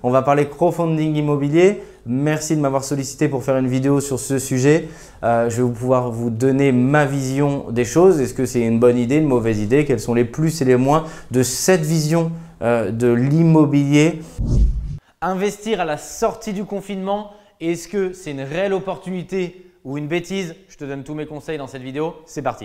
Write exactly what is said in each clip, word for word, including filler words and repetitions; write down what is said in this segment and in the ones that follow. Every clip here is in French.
On va parler crowdfunding immobilier. Merci de m'avoir sollicité pour faire une vidéo sur ce sujet. Euh, je vais pouvoir vous donner ma vision des choses. Est-ce que c'est une bonne idée, une mauvaise idée? Quels sont les plus et les moins de cette vision euh, de l'immobilier? Investir à la sortie du confinement, est-ce que c'est une réelle opportunité ou une bêtise? Je te donne tous mes conseils dans cette vidéo. C'est parti!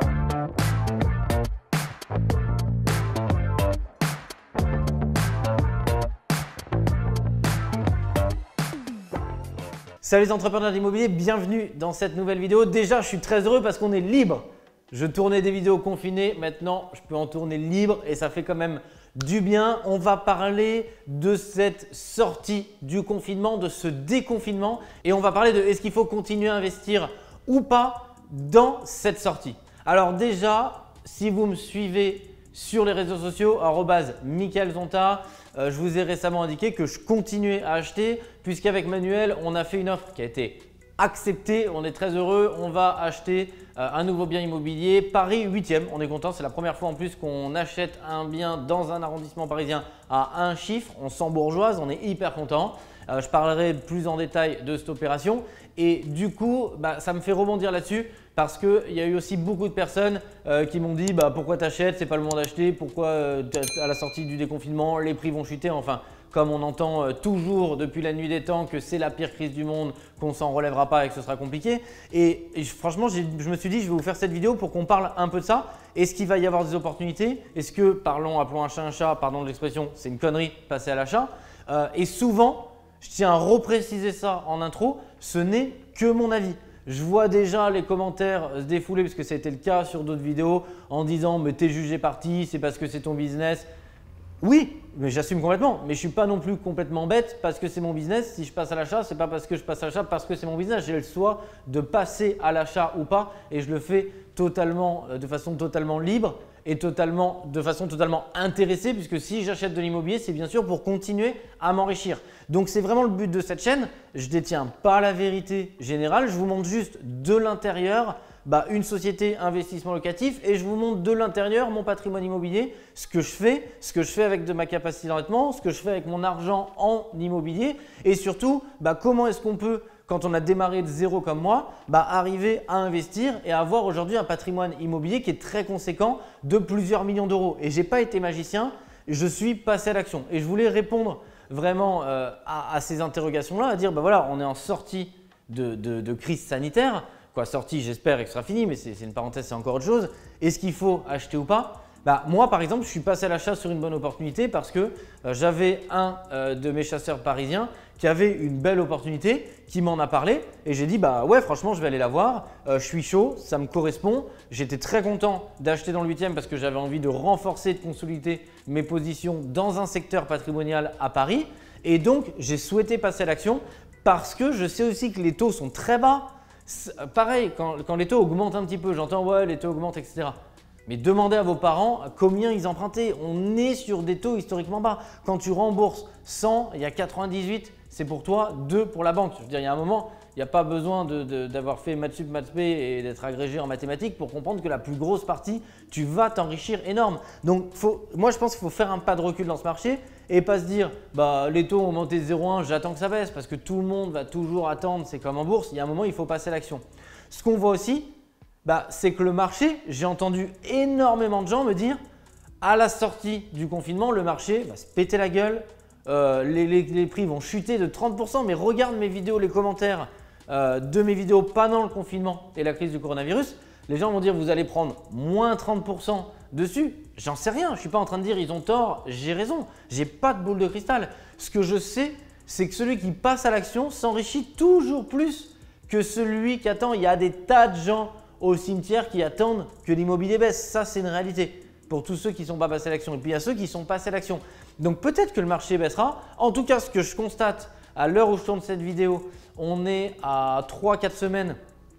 Salut les entrepreneurs d'immobilier, bienvenue dans cette nouvelle vidéo. Déjà, je suis très heureux parce qu'on est libre. Je tournais des vidéos confinées, maintenant je peux en tourner libre et ça fait quand même du bien. On va parler de cette sortie du confinement, de ce déconfinement et on va parler de est-ce qu'il faut continuer à investir ou pas dans cette sortie. Alors déjà, si vous me suivez sur les réseaux sociaux, arobase Michael Zonta, euh, je vous ai récemment indiqué que je continuais à acheter puisqu'avec Manuel, on a fait une offre qui a été acceptée. On est très heureux. On va acheter euh, un nouveau bien immobilier, Paris huitième. On est content. C'est la première fois en plus qu'on achète un bien dans un arrondissement parisien à un chiffre. On sent bourgeoise. On est hyper content. Euh, je parlerai plus en détail de cette opération. Et du coup, bah, ça me fait rebondir là-dessus parce qu'il y a eu aussi beaucoup de personnes euh, qui m'ont dit bah, pourquoi tu achètes, c'est pas le moment d'acheter, pourquoi euh, à la sortie du déconfinement, les prix vont chuter. Enfin, comme on entend euh, toujours depuis la nuit des temps que c'est la pire crise du monde, qu'on s'en relèvera pas et que ce sera compliqué. Et, et franchement, je me suis dit je vais vous faire cette vidéo pour qu'on parle un peu de ça. Est-ce qu'il va y avoir des opportunités? Est-ce que, parlons, appelons un chat un chat, pardon de l'expression, c'est une connerie, passer à l'achat. euh, Et souvent, je tiens à repréciser ça en intro, ce n'est que mon avis. Je vois déjà les commentaires se défouler parce que ça a été le cas sur d'autres vidéos en disant mais t'es jugé parti, c'est parce que c'est ton business. Oui, mais j'assume complètement, mais je ne suis pas non plus complètement bête parce que c'est mon business. Si je passe à l'achat, ce n'est pas parce que je passe à l'achat, parce que c'est mon business. J'ai le choix de passer à l'achat ou pas et je le fais totalement, de façon totalement libre et totalement, de façon totalement intéressée puisque si j'achète de l'immobilier, c'est bien sûr pour continuer à m'enrichir. Donc, c'est vraiment le but de cette chaîne. Je ne détiens pas la vérité générale, je vous montre juste de l'intérieur bah, une société investissement locatif et je vous montre de l'intérieur mon patrimoine immobilier, ce que je fais, ce que je fais avec de ma capacité d'endettement, ce que je fais avec mon argent en immobilier et surtout bah, comment est-ce qu'on peut, quand on a démarré de zéro comme moi, bah, arriver à investir et à avoir aujourd'hui un patrimoine immobilier qui est très conséquent de plusieurs millions d'euros. Et je n'ai pas été magicien, je suis passé à l'action et je voulais répondre vraiment euh, à, à ces interrogations-là, à dire bah, voilà, on est en sortie de, de, de crise sanitaire. Quoi, sortie, j'espère que ce sera fini, mais c'est une parenthèse, c'est encore autre chose. Est-ce qu'il faut acheter ou pas? Bah, moi, par exemple, je suis passé à l'achat sur une bonne opportunité parce que euh, j'avais un euh, de mes chasseurs parisiens qui avait une belle opportunité, qui m'en a parlé et j'ai dit bah ouais, franchement, je vais aller la voir. Euh, je suis chaud, ça me correspond. J'étais très content d'acheter dans le huitième parce que j'avais envie de renforcer, de consolider mes positions dans un secteur patrimonial à Paris. Et donc, j'ai souhaité passer à l'action parce que je sais aussi que les taux sont très bas. Pareil, quand, quand les taux augmentent un petit peu, j'entends ouais, les taux augmentent, et cetera. Mais demandez à vos parents combien ils empruntaient. On est sur des taux historiquement bas. Quand tu rembourses cent, il y a quatre-vingt-dix-huit, c'est pour toi, deux pour la banque. Je veux dire, il y a un moment, il n'y a pas besoin d'avoir fait maths sup, maths spé et d'être agrégé en mathématiques pour comprendre que la plus grosse partie, tu vas t'enrichir énorme. Donc, faut, moi, je pense qu'il faut faire un pas de recul dans ce marché et pas se dire bah, les taux ont monté de zéro virgule un, j'attends que ça baisse parce que tout le monde va toujours attendre, c'est comme en bourse. Il y a un moment, il faut passer à l'action. Ce qu'on voit aussi, bah, c'est que le marché, j'ai entendu énormément de gens me dire à la sortie du confinement, le marché va se péter la gueule, euh, les, les, les prix vont chuter de trente pour cent. Mais regarde mes vidéos, les commentaires euh, de mes vidéos pendant le confinement et la crise du coronavirus. Les gens vont dire vous allez prendre moins trente pour cent dessus. J'en sais rien, je ne suis pas en train de dire ils ont tort, j'ai raison. Je n'ai pas de boule de cristal. Ce que je sais, c'est que celui qui passe à l'action s'enrichit toujours plus que celui qui attend. Il y a des tas de gens au cimetière qui attendent que l'immobilier baisse. Ça, c'est une réalité pour tous ceux qui ne sont pas passés à l'action. Et puis, il y a ceux qui sont passés à l'action. Donc, peut-être que le marché baissera. En tout cas, ce que je constate à l'heure où je tourne cette vidéo, on est à trois à quatre semaines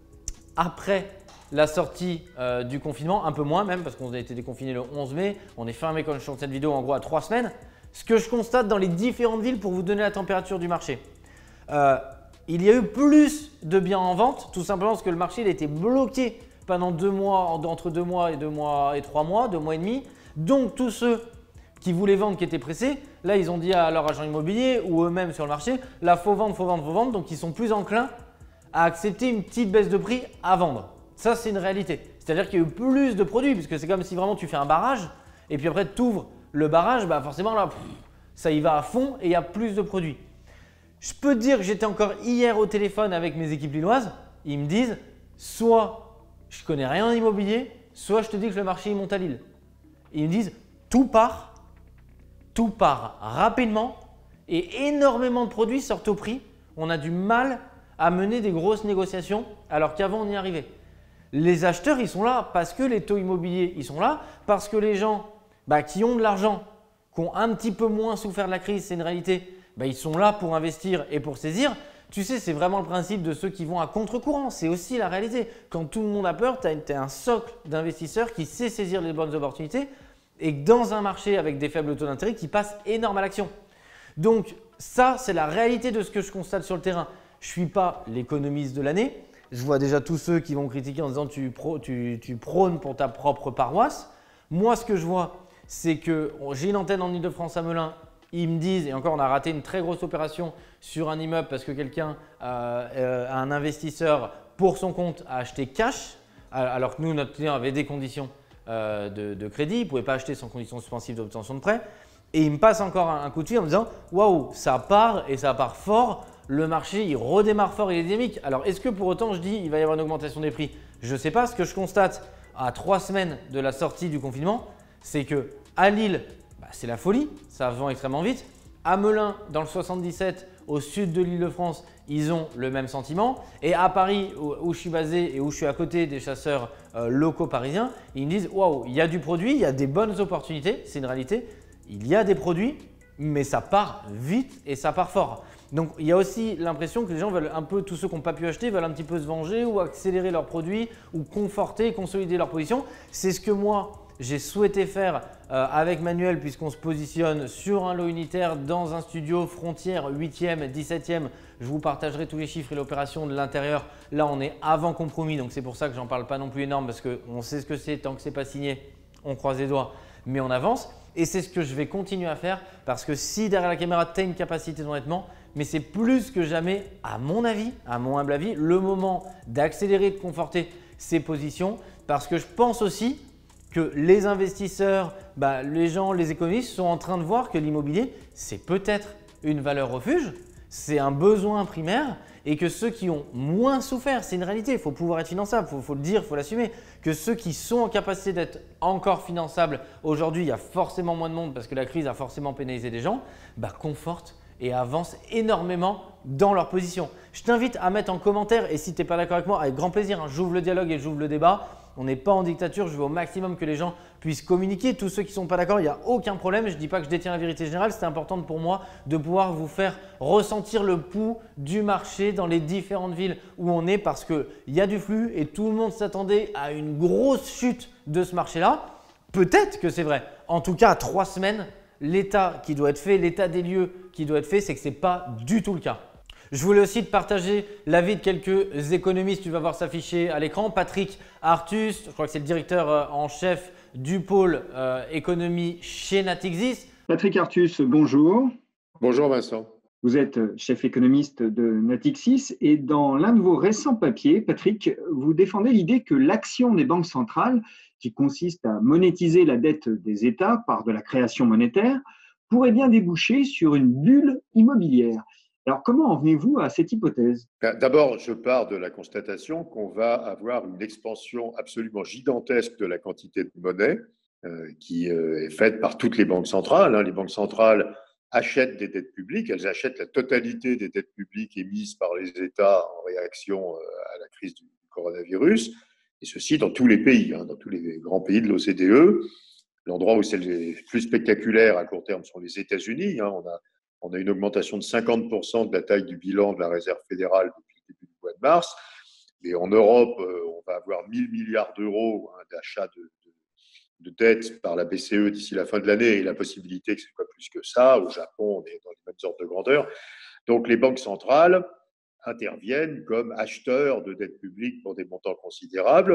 après la sortie euh, du confinement, un peu moins même parce qu'on a été déconfiné le onze mai. On est fermé quand je tourne cette vidéo en gros à trois semaines. Ce que je constate dans les différentes villes pour vous donner la température du marché. Euh, il y a eu plus de biens en vente, tout simplement parce que le marché il a été bloqué pendant deux mois, entre deux mois et deux mois et trois mois, deux mois et demi. Donc tous ceux qui voulaient vendre, qui étaient pressés, là, ils ont dit à leur agent immobilier ou eux-mêmes sur le marché, là, faut vendre, faut vendre, faut vendre. Donc, ils sont plus enclins à accepter une petite baisse de prix à vendre. Ça, c'est une réalité. C'est-à-dire qu'il y a eu plus de produits, puisque c'est comme si vraiment tu fais un barrage et puis après tu ouvres le barrage, bah forcément là, pff, ça y va à fond et il y a plus de produits. Je peux te dire que j'étais encore hier au téléphone avec mes équipes lilloises. Ils me disent soit je connais rien en immobilier, soit je te dis que le marché il monte à Lille. Ils me disent tout part, tout part rapidement et énormément de produits sortent au prix. On a du mal à mener des grosses négociations alors qu'avant on y arrivait. Les acheteurs, ils sont là parce que les taux immobiliers, ils sont là, parce que les gens bah, qui ont de l'argent, qui ont un petit peu moins souffert de la crise, c'est une réalité, bah, ils sont là pour investir et pour saisir. Tu sais, c'est vraiment le principe de ceux qui vont à contre-courant. C'est aussi la réalité. Quand tout le monde a peur, tu as un socle d'investisseurs qui sait saisir les bonnes opportunités et dans un marché avec des faibles taux d'intérêt qui passe énorme à l'action. Donc ça, c'est la réalité de ce que je constate sur le terrain. Je ne suis pas l'économiste de l'année. Je vois déjà tous ceux qui vont critiquer en disant tu, pro, tu, tu prônes pour ta propre paroisse. Moi, ce que je vois, c'est que j'ai une antenne en Ile-de-France à Melun. Ils me disent, et encore on a raté une très grosse opération sur un immeuble parce que quelqu'un, euh, euh, un investisseur pour son compte a acheté cash, alors que nous, notre client avait des conditions euh, de, de crédit, il ne pouvait pas acheter sans condition suspensive d'obtention de prêt. Et il me passe encore un, un coup de fil en me disant « Waouh, ça part et ça part fort, le marché il redémarre fort, il est dynamique. » Alors est-ce que pour autant je dis il va y avoir une augmentation des prix? Je ne sais pas. Ce que je constate à trois semaines de la sortie du confinement, c'est que à Lille, bah, c'est la folie, ça vend extrêmement vite. À Melun, dans le soixante-dix-sept, au sud de l'Île-de-France, ils ont le même sentiment. Et à Paris, où, où je suis basé et où je suis à côté des chasseurs euh, locaux parisiens, ils me disent « Waouh, il y a du produit, il y a des bonnes opportunités, c'est une réalité. Il y a des produits, mais ça part vite et ça part fort. » Donc, il y a aussi l'impression que les gens veulent un peu, tous ceux qui n'ont pas pu acheter, veulent un petit peu se venger ou accélérer leurs produits ou conforter, consolider leur position. C'est ce que moi, j'ai souhaité faire euh, avec Manuel puisqu'on se positionne sur un lot unitaire dans un studio frontière huitième, dix-septième. Je vous partagerai tous les chiffres et l'opération de l'intérieur. Là, on est avant compromis, donc c'est pour ça que j'en parle pas non plus énorme parce qu'on sait ce que c'est. Tant que ce n'est pas signé, on croise les doigts, mais on avance. Et c'est ce que je vais continuer à faire parce que si derrière la caméra, tu as une capacité d'endettement, mais c'est plus que jamais, à mon avis, à mon humble avis, le moment d'accélérer, de conforter ses positions parce que je pense aussi que les investisseurs, bah, les gens, les économistes sont en train de voir que l'immobilier, c'est peut-être une valeur refuge, c'est un besoin primaire et que ceux qui ont moins souffert, c'est une réalité, il faut pouvoir être finançable, il faut, faut le dire, il faut l'assumer, que ceux qui sont en capacité d'être encore finançables, aujourd'hui il y a forcément moins de monde parce que la crise a forcément pénalisé des gens, bah, confortent et avancent énormément dans leur position. Je t'invite à mettre en commentaire et si tu n'es pas d'accord avec moi, avec grand plaisir, hein, j'ouvre le dialogue et j'ouvre le débat. On n'est pas en dictature, je veux au maximum que les gens puissent communiquer. Tous ceux qui ne sont pas d'accord, il n'y a aucun problème. Je ne dis pas que je détiens la vérité générale, c'est important pour moi de pouvoir vous faire ressentir le pouls du marché dans les différentes villes où on est parce qu'il y a du flux et tout le monde s'attendait à une grosse chute de ce marché-là. Peut-être que c'est vrai. En tout cas, à trois semaines, l'état qui doit être fait, l'état des lieux qui doit être fait, c'est que ce n'est pas du tout le cas. Je voulais aussi te partager l'avis de quelques économistes. Tu vas voir s'afficher à l'écran. Patrick Artus, je crois que c'est le directeur en chef du pôle euh, économie chez Natixis. Patrick Artus, bonjour. Bonjour Vincent. Vous êtes chef économiste de Natixis et dans l'un de vos récents papiers, Patrick, vous défendez l'idée que l'action des banques centrales, qui consiste à monétiser la dette des États par de la création monétaire, pourrait bien déboucher sur une bulle immobilière. Alors, comment en venez-vous à cette hypothèse? D'abord, je pars de la constatation qu'on va avoir une expansion absolument gigantesque de la quantité de monnaie euh, qui euh, est faite par toutes les banques centrales. Hein. Les banques centrales achètent des dettes publiques, elles achètent la totalité des dettes publiques émises par les États en réaction à la crise du coronavirus, et ceci dans tous les pays, hein, dans tous les grands pays de l'O C D E. L'endroit où c'est le plus spectaculaire à court terme sont les États-Unis. Hein. On a On a une augmentation de cinquante pour cent de la taille du bilan de la Réserve fédérale depuis le début du mois de mars. Mais en Europe, on va avoir mille milliards d'euros hein, d'achat de, de, de dettes par la B C E d'ici la fin de l'année et la possibilité que ce soit plus que ça. Au Japon, on est dans les mêmes ordres de grandeur. Donc, les banques centrales interviennent comme acheteurs de dettes publiques pour des montants considérables.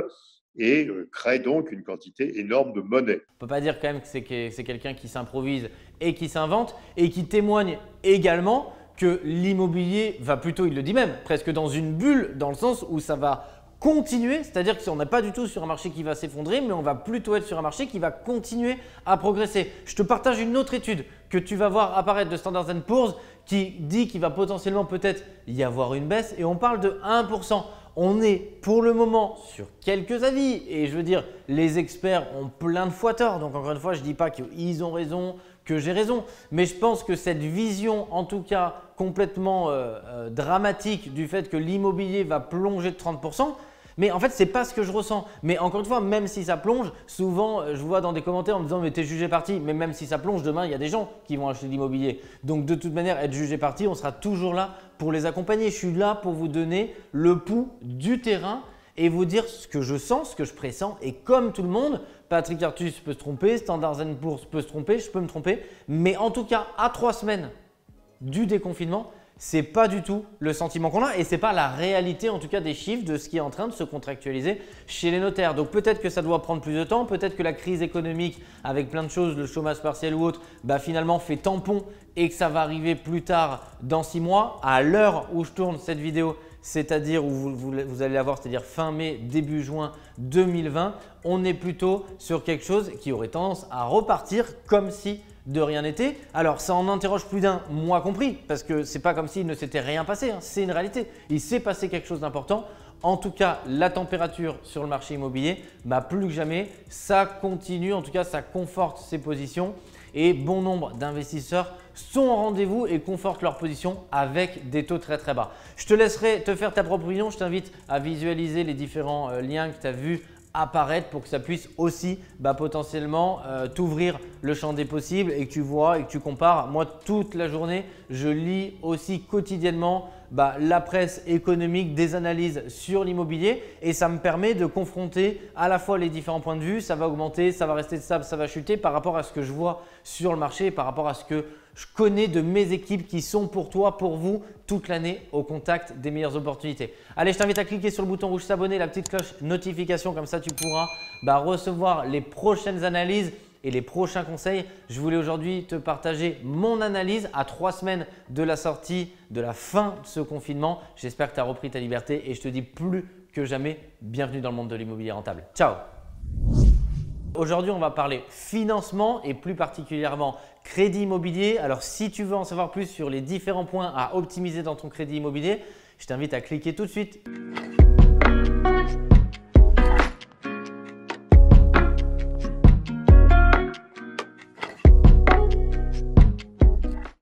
et euh, crée donc une quantité énorme de monnaie. On ne peut pas dire quand même que c'est que c'est quelqu'un qui s'improvise et qui s'invente et qui témoigne également que l'immobilier va plutôt, il le dit même, presque dans une bulle, dans le sens où ça va continuer, c'est-à-dire qu'on n'est pas du tout sur un marché qui va s'effondrer, mais on va plutôt être sur un marché qui va continuer à progresser. Je te partage une autre étude que tu vas voir apparaître de Standard and Poor's qui dit qu'il va potentiellement peut-être y avoir une baisse et on parle de un pour cent. On est pour le moment sur quelques avis et je veux dire, les experts ont plein de fois tort. Donc encore une fois, je ne dis pas qu'ils ont raison, que j'ai raison, mais je pense que cette vision, en tout cas complètement euh, euh, dramatique du fait que l'immobilier va plonger de trente pour cent, mais en fait, ce n'est pas ce que je ressens. Mais encore une fois, même si ça plonge, souvent, je vois dans des commentaires en me disant « mais t'es jugé parti ». Mais même si ça plonge, demain, il y a des gens qui vont acheter de l'immobilier. Donc de toute manière, être jugé parti, on sera toujours là pour les accompagner. Je suis là pour vous donner le pouls du terrain et vous dire ce que je sens, ce que je pressens. Et comme tout le monde, Patrick Artus peut se tromper, Standard and Poor's peut se tromper, je peux me tromper. Mais en tout cas, à trois semaines du déconfinement, ce n'est pas du tout le sentiment qu'on a et ce n'est pas la réalité en tout cas des chiffres de ce qui est en train de se contractualiser chez les notaires. Donc peut-être que ça doit prendre plus de temps, peut-être que la crise économique avec plein de choses, le chômage partiel ou autre, bah finalement fait tampon et que ça va arriver plus tard dans six mois. À l'heure où je tourne cette vidéo, c'est-à-dire où vous, vous, vous allez la voir, c'est-à-dire fin mai, début juin deux mille vingt, on est plutôt sur quelque chose qui aurait tendance à repartir comme si de rien n'était. Alors ça en interroge plus d'un, moi compris, parce que c'est pas comme s'il ne s'était rien passé, hein. C'est une réalité. Il s'est passé quelque chose d'important. En tout cas, la température sur le marché immobilier, bah, plus que jamais, ça continue, en tout cas ça conforte ses positions et bon nombre d'investisseurs sont au rendez-vous et confortent leur position avec des taux très très bas. Je te laisserai te faire ta propre opinion, je t'invite à visualiser les différents euh, liens que tu as vus apparaître pour que ça puisse aussi bah, potentiellement euh, t'ouvrir le champ des possibles et que tu vois et que tu compares. Moi, toute la journée, je lis aussi quotidiennement bah, la presse économique, des analyses sur l'immobilier et ça me permet de confronter à la fois les différents points de vue. Ça va augmenter, ça va rester stable, ça va chuter par rapport à ce que je vois sur le marché et par rapport à ce que je connais de mes équipes qui sont pour toi, pour vous, toute l'année au contact des meilleures opportunités. Allez, je t'invite à cliquer sur le bouton rouge s'abonner, la petite cloche notification, comme ça tu pourras bah, recevoir les prochaines analyses et les prochains conseils. Je voulais aujourd'hui te partager mon analyse à trois semaines de la sortie, de la fin de ce confinement. J'espère que tu as repris ta liberté et je te dis plus que jamais, bienvenue dans le monde de l'immobilier rentable. Ciao! Aujourd'hui, on va parler financement et plus particulièrement crédit immobilier. Alors, si tu veux en savoir plus sur les différents points à optimiser dans ton crédit immobilier, je t'invite à cliquer tout de suite.